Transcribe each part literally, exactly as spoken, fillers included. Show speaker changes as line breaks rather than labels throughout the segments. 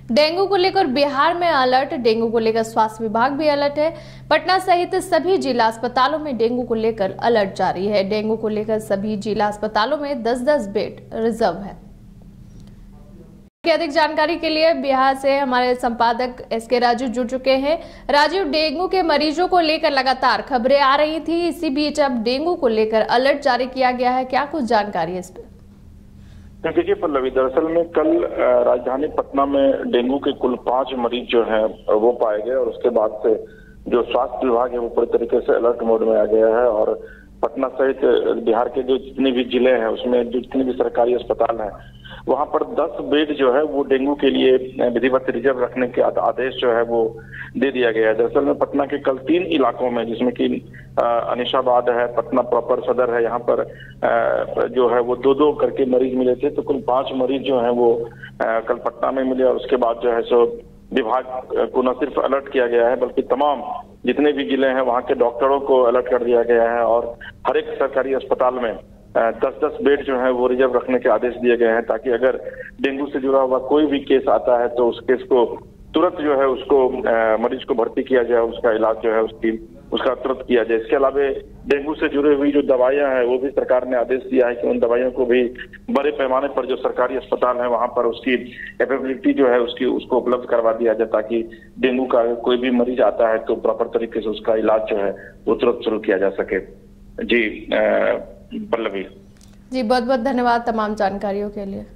Dengue को लेकर बिहार में अलर्ट। डेंगू को लेकर स्वास्थ्य विभाग भी अलर्ट है। पटना सहित सभी जिला अस्पतालों में डेंगू को लेकर अलर्ट जारी है। डेंगू को लेकर सभी जिला अस्पतालों में दस दस बेड रिजर्व है। अधिक जानकारी के लिए बिहार से हमारे संपादक एस के राजू जुड़ चुके हैं। राजू, डेंगू के मरीजों को लेकर लगातार खबरें आ रही थी, इसी बीच अब डेंगू को लेकर अलर्ट जारी किया गया है, क्या कुछ जानकारी है इस पर?
देखिए पल्लवी, दरअसल में कल राजधानी पटना में डेंगू के कुल पांच मरीज जो हैं वो पाए गए और उसके बाद से जो स्वास्थ्य विभाग है वो पूरी तरीके से अलर्ट मोड में आ गया है और पटना सहित बिहार के जो जितने भी जिले हैं उसमें जो जितने भी सरकारी अस्पताल हैं वहां पर दस बेड जो है वो डेंगू के लिए विधिवत रिजर्व रखने के आदेश जो है वो दे दिया गया है। दरअसल में पटना के कल तीन इलाकों में, जिसमें कि अनिशाबाद है, पटना प्रॉपर सदर है, यहाँ पर जो है वो दो दो करके मरीज मिले थे, तो कुल पांच मरीज जो है वो कल पटना में मिले और उसके बाद जो है सो विभाग को न सिर्फ अलर्ट किया गया है बल्कि तमाम जितने भी जिले हैं वहाँ के डॉक्टरों को अलर्ट कर दिया गया है और हर एक सरकारी अस्पताल में दस दस बेड जो है वो रिजर्व रखने के आदेश दिए गए हैं, ताकि अगर डेंगू से जुड़ा हुआ कोई भी केस आता है तो उस केस को तुरंत जो है उसको मरीज को भर्ती किया जाए, उसका इलाज जो है उसकी उसका तुरंत किया जाए। इसके अलावा डेंगू से जुड़ी हुई जो दवाइयां हैं वो भी सरकार ने आदेश दिया है कि उन दवाइयों को भी बड़े पैमाने पर जो सरकारी अस्पताल है वहां पर उसकी एवेलेबिलिटी जो है उसकी उसको उपलब्ध करवा दिया जाए, ताकि डेंगू का कोई भी मरीज आता है तो प्रॉपर तरीके से उसका इलाज जो है वो तुरंत शुरू किया जा सके। जी पल्लवी
जी, बहुत बहुत धन्यवाद तमाम जानकारियों के लिए।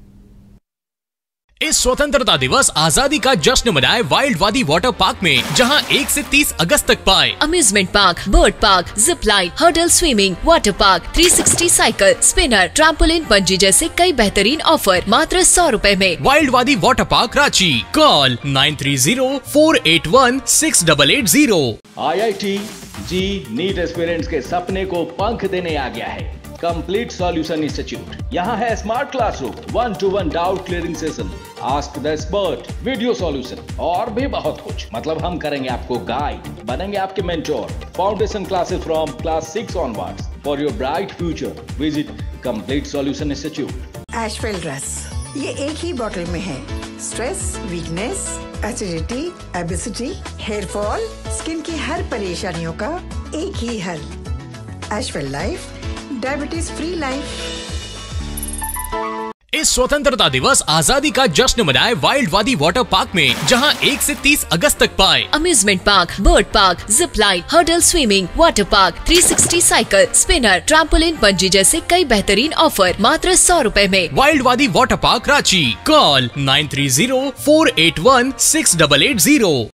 इस स्वतंत्रता दिवस आजादी का जश्न मनाए वाइल्ड वादी वाटर पार्क में, जहां एक से तीस अगस्त तक पाए
amusement park, bird park, zip line, hurdle swimming, water park, तीन सौ साठ साइकिल, स्पिनर, ट्रैम्पोलिन, बंजी जैसे कई बेहतरीन ऑफर मात्र सौ रुपए में।
Wild Wadi water park Ranchi, call nine three zero four eight one six double eight zero.
I I T JEE NEET aspirants के सपने को पंख देने आ गया है कंप्लीट सॉल्यूशन इंस्टीट्यूट। यहाँ है smart classroom, one to one doubt clearing session, ask the expert, video solution और भी बहुत कुछ। मतलब हम करेंगे आपको गाइड, बनेंगे आपके mentor. Foundation classes from class six onwards for your bright future. Visit complete solution institute.
Ashwell रस, ये एक ही बोतल में है। Stress, weakness, acidity, obesity, hair fall, skin की हर परेशानियों का एक ही हल। Ashwell life, diabetes free life.
इस स्वतंत्रता दिवस आजादी का जश्न मनाए वाइल्ड वादी वाटर पार्क में, जहां एक से तीस अगस्त तक पाए
amusement park, bird park, zip line, hurdle swimming, water park, तीन सौ साठ साइकिल, स्पिनर, ट्रैम्पोलिन, बंजी जैसे कई बेहतरीन ऑफर मात्र सौ रुपए में।
Wild Wadi water park Ranchi, call nine three zero four eight one six double eight zero.